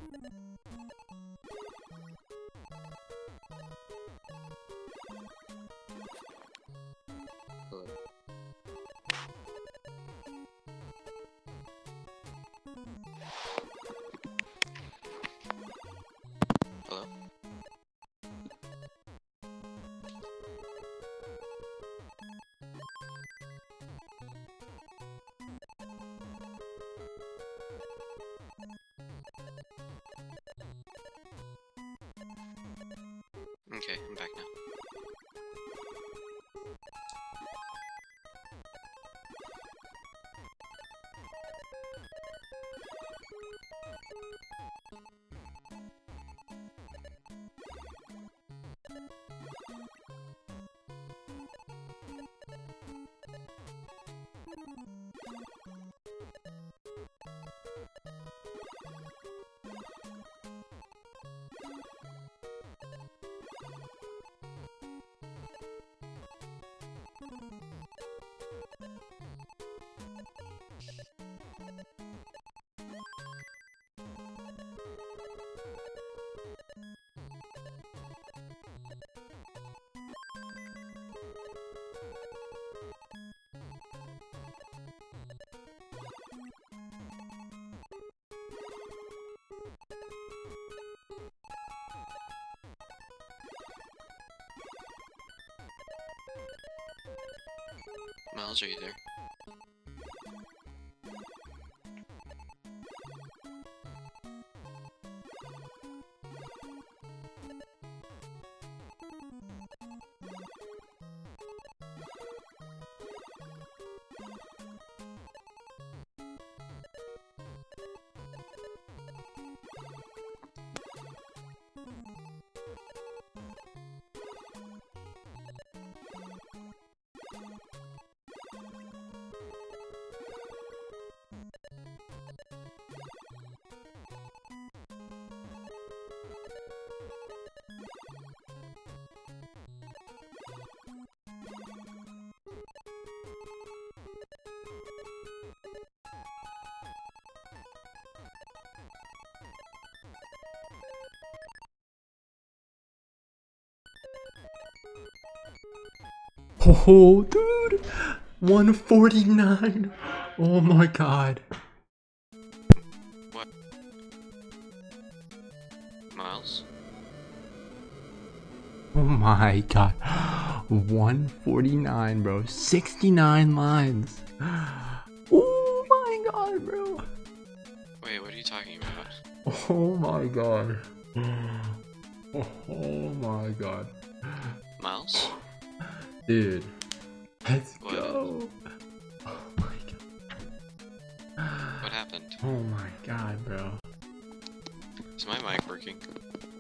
Hello? Okay, I'm back now. Miles, are you there? Oh, dude, 149. Oh my god. What? Miles? Oh my god. 149, bro. 69 lines. Oh my god, bro. Wait, what are you talking about? Oh my god. Oh my god. Miles? Dude, let's What? go. Oh my god. What happened? Oh my god, bro. Is my mic working?